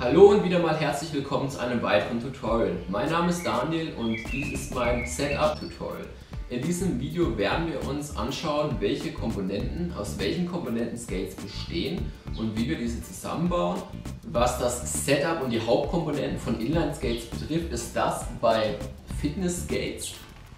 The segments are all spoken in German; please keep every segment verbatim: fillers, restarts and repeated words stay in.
Hallo und wieder mal herzlich willkommen zu einem weiteren Tutorial. Mein Name ist Daniel und dies ist mein Setup-Tutorial. In diesem Video werden wir uns anschauen, welche Komponenten, aus welchen Komponenten Skates bestehen und wie wir diese zusammenbauen. Was das Setup und die Hauptkomponenten von Inline-Skates betrifft, ist das bei Fitness-Skates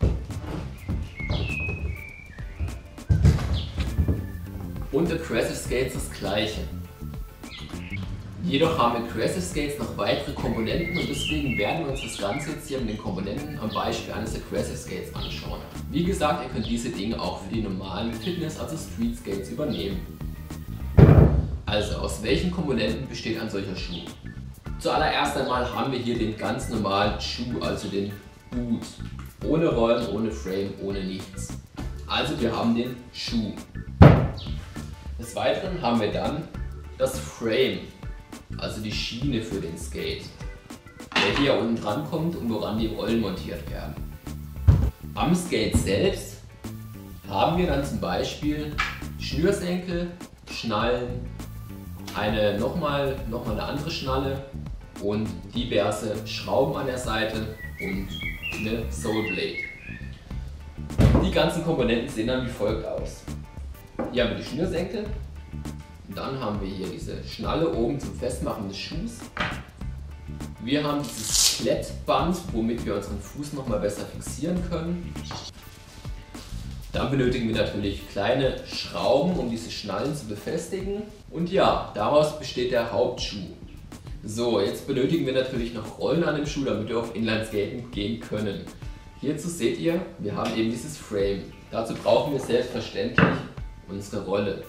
und Aggressive Skates das gleiche. Jedoch haben Aggressive Skates noch weitere Komponenten und deswegen werden wir uns das Ganze jetzt hier mit den Komponenten am Beispiel eines Aggressive Skates anschauen. Wie gesagt, ihr könnt diese Dinge auch für die normalen Fitness-, also Street Skates übernehmen. Also, aus welchen Komponenten besteht ein solcher Schuh? Zuallererst einmal haben wir hier den ganz normalen Schuh, also den Boot. Ohne Rollen, ohne Frame, ohne nichts. Also wir haben den Schuh. Des Weiteren haben wir dann das Frame, also die Schiene für den Skate, der hier unten dran kommt und woran die Rollen montiert werden. Am Skate selbst haben wir dann zum Beispiel Schnürsenkel, Schnallen, eine nochmal noch mal eine andere Schnalle und diverse Schrauben an der Seite und eine Soleblade. Die ganzen Komponenten sehen dann wie folgt aus. Hier haben wir die Schnürsenkel. Dann haben wir hier diese Schnalle oben zum Festmachen des Schuhs. Wir haben dieses Klettband, womit wir unseren Fuß noch mal besser fixieren können. Dann benötigen wir natürlich kleine Schrauben, um diese Schnallen zu befestigen. Und ja, daraus besteht der Hauptschuh. So, jetzt benötigen wir natürlich noch Rollen an dem Schuh, damit wir auf Inline-Skaten gehen können. Hierzu seht ihr, wir haben eben dieses Frame. Dazu brauchen wir selbstverständlich unsere Rolle.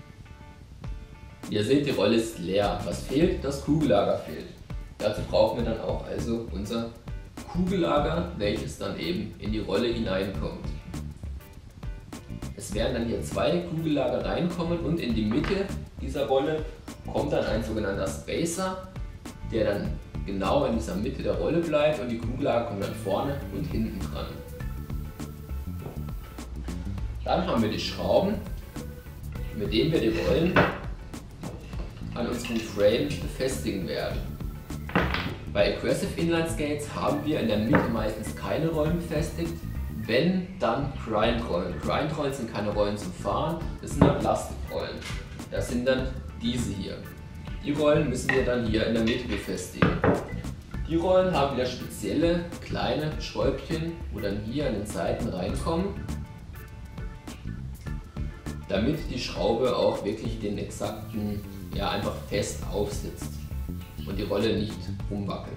Ihr seht, die Rolle ist leer. Was fehlt? Das Kugellager fehlt. Dazu brauchen wir dann auch also unser Kugellager, welches dann eben in die Rolle hineinkommt. Es werden dann hier zwei Kugellager reinkommen und in die Mitte dieser Rolle kommt dann ein sogenannter Spacer, der dann genau in dieser Mitte der Rolle bleibt und die Kugellager kommen dann vorne und hinten dran. Dann haben wir die Schrauben, mit denen wir die Rollen an unserem Frame befestigen werden. Bei Aggressive Inline Skates haben wir in der Mitte meistens keine Rollen befestigt, wenn dann Grindrollen. Grindrollen sind keine Rollen zum Fahren, das sind dann Plastikrollen. Das sind dann diese hier. Die Rollen müssen wir dann hier in der Mitte befestigen. Die Rollen haben wieder spezielle kleine Schräubchen, wo dann hier an den Seiten reinkommen, damit die Schraube auch wirklich den exakten, ja, einfach fest aufsitzt und die Rolle nicht rumwackelt.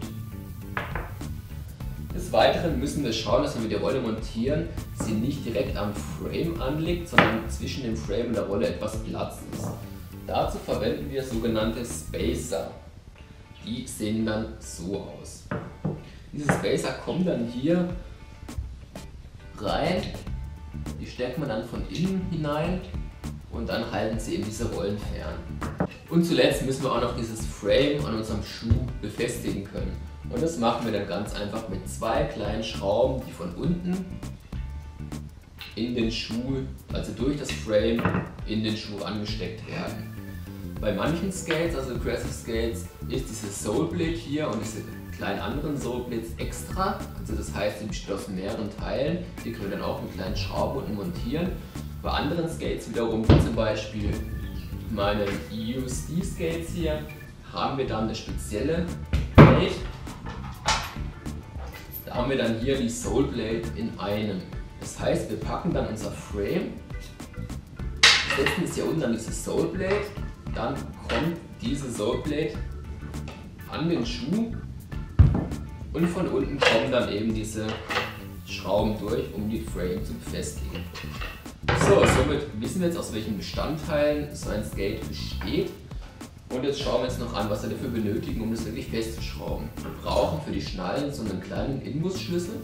Des Weiteren müssen wir schauen, dass wenn wir die Rolle montieren, sie nicht direkt am Frame anliegt, sondern zwischen dem Frame und der Rolle etwas Platz ist. Dazu verwenden wir sogenannte Spacer. Die sehen dann so aus. Diese Spacer kommen dann hier rein, die steckt man dann von innen hinein und dann halten sie eben diese Rollen fern. Und zuletzt müssen wir auch noch dieses Frame an unserem Schuh befestigen können. Und das machen wir dann ganz einfach mit zwei kleinen Schrauben, die von unten in den Schuh, also durch das Frame, in den Schuh angesteckt werden. Bei manchen Skates, also Aggressive Skates, ist diese Soleblade hier und diese kleinen anderen Soleblades extra. Also das heißt, sie besteht aus mehreren Teilen. Die können wir dann auch mit kleinen Schrauben unten montieren. Bei anderen Skates wiederum, wie zum Beispiel meine E U S D Skates hier, haben wir dann eine spezielle Blade. Da haben wir dann hier die Soleblade in einem. Das heißt, wir packen dann unser Frame, setzen es hier unten an diese Soleblade, dann kommt diese Soleblade an den Schuh und von unten kommen dann eben diese Schrauben durch, um die Frame zu befestigen. So, somit wissen wir jetzt, aus welchen Bestandteilen so ein Skate besteht. Und jetzt schauen wir uns noch an, was wir dafür benötigen, um das wirklich festzuschrauben. Wir brauchen für die Schnallen so einen kleinen Inbusschlüssel.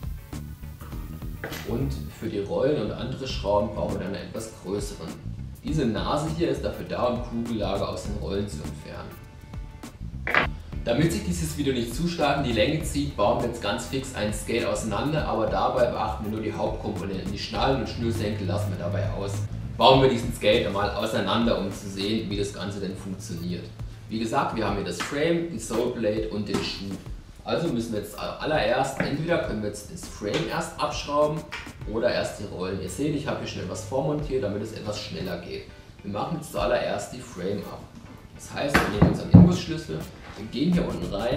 Und für die Rollen und andere Schrauben brauchen wir dann einen etwas größeren. Diese Nase hier ist dafür da, um Kugellager aus den Rollen zu entfernen. Damit sich dieses Video nicht zu stark in die Länge zieht, bauen wir jetzt ganz fix ein Skate auseinander, aber dabei beachten wir nur die Hauptkomponenten. Die Schnallen und Schnürsenkel lassen wir dabei aus. Bauen wir diesen Skate einmal auseinander, um zu sehen, wie das Ganze denn funktioniert. Wie gesagt, wir haben hier das Frame, die Soleblade und den Schuh. Also müssen wir jetzt allererst, entweder können wir jetzt das Frame erst abschrauben oder erst die Rollen. Ihr seht, ich habe hier schnell was vormontiert, damit es etwas schneller geht. Wir machen jetzt zuallererst die Frame ab. Das heißt, wir nehmen unseren Imbusschlüssel, wir gehen hier unten rein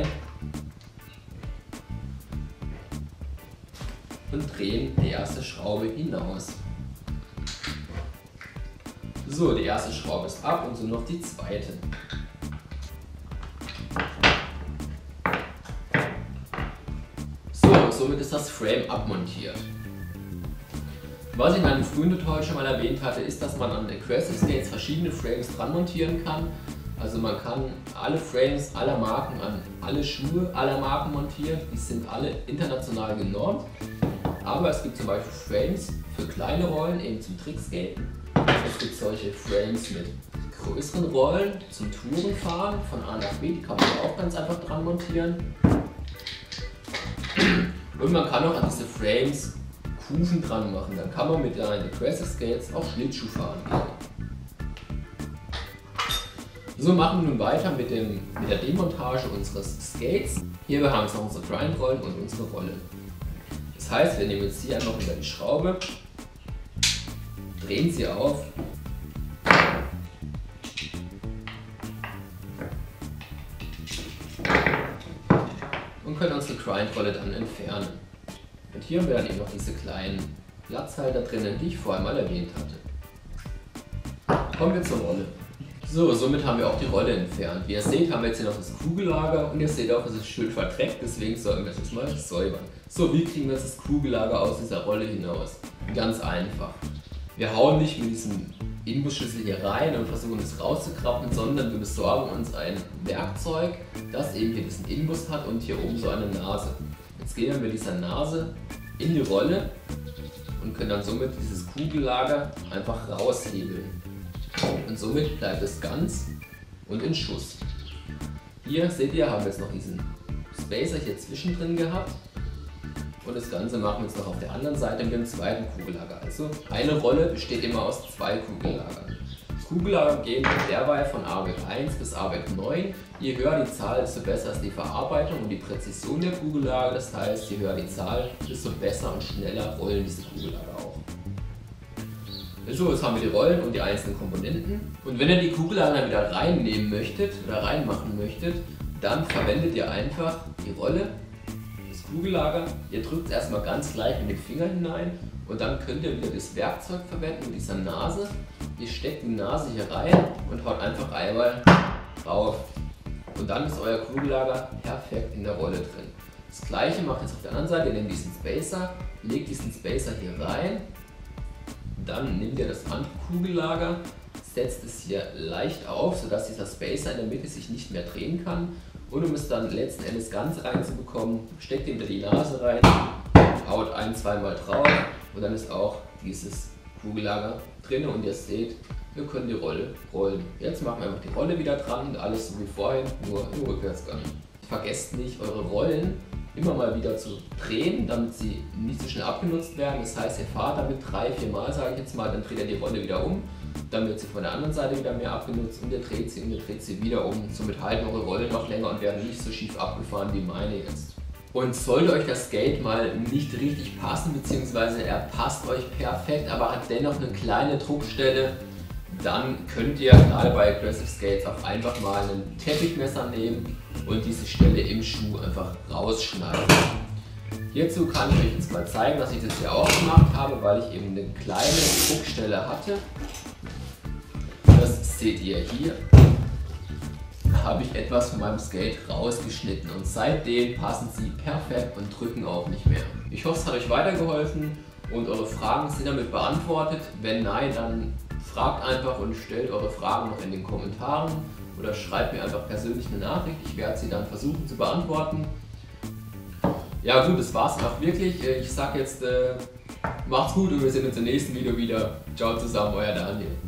und drehen die erste Schraube hinaus. So, die erste Schraube ist ab und so noch die zweite. So, somit ist das Frame abmontiert. Was ich in einem frühen Tutorial schon mal erwähnt hatte, ist, dass man an Aggressive Skates verschiedene Frames dran montieren kann. Also man kann alle Frames aller Marken an alle Schuhe aller Marken montieren. Die sind alle international genormt. Aber es gibt zum Beispiel Frames für kleine Rollen, eben zum Trickskaten. Es gibt solche Frames mit größeren Rollen zum Tourenfahren von A nach B. Die kann man auch ganz einfach dran montieren. Und man kann auch an diese Frames Kufen dran machen. Dann kann man mit den Aggressive Skates auch Schlittschuh fahren. So machen wir nun weiter mit, dem, mit der Demontage unseres Skates. Hier haben wir jetzt noch unsere Grindrollen und unsere Rolle. Das heißt, wir nehmen jetzt hier einfach über die Schraube, drehen sie auf und können unsere Grindrolle dann entfernen. Und hier haben wir dann eben noch diese kleinen Platzhalter drinnen, die ich vorher mal erwähnt hatte. Kommen wir zur Rolle. So, somit haben wir auch die Rolle entfernt. Wie ihr seht, haben wir jetzt hier noch das Kugellager und ihr seht auch, es ist schön verdreckt, deswegen sollten wir das jetzt mal säubern. So, wie kriegen wir jetzt das Kugellager aus dieser Rolle hinaus? Ganz einfach. Wir hauen nicht mit diesem Imbusschlüssel hier rein und versuchen es rauszukrabbeln, sondern wir besorgen uns ein Werkzeug, das eben hier diesen Imbus hat und hier oben so eine Nase. Jetzt gehen wir mit dieser Nase in die Rolle und können dann somit dieses Kugellager einfach raushebeln. Und somit bleibt es ganz und in Schuss. Hier seht ihr, haben wir jetzt noch diesen Spacer hier zwischendrin gehabt. Und das Ganze machen wir jetzt noch auf der anderen Seite mit dem zweiten Kugellager. Also eine Rolle besteht immer aus zwei Kugellagern. Das Kugellager geht derweil von A B eins bis A B neun. Je höher die Zahl, desto besser ist die Verarbeitung und die Präzision der Kugellager. Das heißt, je höher die Zahl, desto besser und schneller rollen diese Kugellager auch. So, jetzt haben wir die Rollen und die einzelnen Komponenten. Und wenn ihr die Kugellager wieder reinnehmen möchtet oder reinmachen möchtet, dann verwendet ihr einfach die Rolle, das Kugellager. Ihr drückt es erstmal ganz leicht mit dem Finger hinein und dann könnt ihr wieder das Werkzeug verwenden mit dieser Nase. Ihr steckt die Nase hier rein und haut einfach einmal drauf. Und dann ist euer Kugellager perfekt in der Rolle drin. Das gleiche macht jetzt auf der anderen Seite. Ihr nehmt diesen Spacer, legt diesen Spacer hier rein. Dann nehmt ihr das andere Kugellager, setzt es hier leicht auf, sodass dieser Spacer in der Mitte sich nicht mehr drehen kann. Und um es dann letzten Endes ganz reinzubekommen, steckt ihr wieder die Nase rein, haut ein-, zweimal drauf und dann ist auch dieses Kugellager drin und ihr seht, wir können die Rolle rollen. Jetzt machen wir einfach die Rolle wieder dran und alles so wie vorhin, nur im Rückwärtsgang. Vergesst nicht, eure Rollen immer mal wieder zu drehen, damit sie nicht so schnell abgenutzt werden. Das heißt, ihr fahrt damit drei, vier Mal, sage ich jetzt mal, dann dreht ihr die Rolle wieder um, dann wird sie von der anderen Seite wieder mehr abgenutzt und ihr dreht sie und ihr dreht sie wieder um. Somit halten eure Rollen noch länger und werden nicht so schief abgefahren wie meine jetzt. Und sollte euch das Skate mal nicht richtig passen, beziehungsweise er passt euch perfekt, aber hat dennoch eine kleine Druckstelle, dann könnt ihr gerade bei Aggressive Skates auch einfach mal ein Teppichmesser nehmen und diese Stelle im Schuh einfach rausschneiden. Hierzu kann ich euch jetzt mal zeigen, dass ich das hier auch gemacht habe, weil ich eben eine kleine Druckstelle hatte. Das seht ihr hier. Habe ich etwas von meinem Skate rausgeschnitten und seitdem passen sie perfekt und drücken auch nicht mehr. Ich hoffe, es hat euch weitergeholfen und eure Fragen sind damit beantwortet. Wenn nein, dann fragt einfach und stellt eure Fragen noch in den Kommentaren oder schreibt mir einfach persönlich eine Nachricht. Ich werde sie dann versuchen zu beantworten. Ja gut, das war's auch wirklich. Ich sag jetzt, äh, macht's gut und wir sehen uns im nächsten Video wieder. Ciao zusammen, euer Daniel.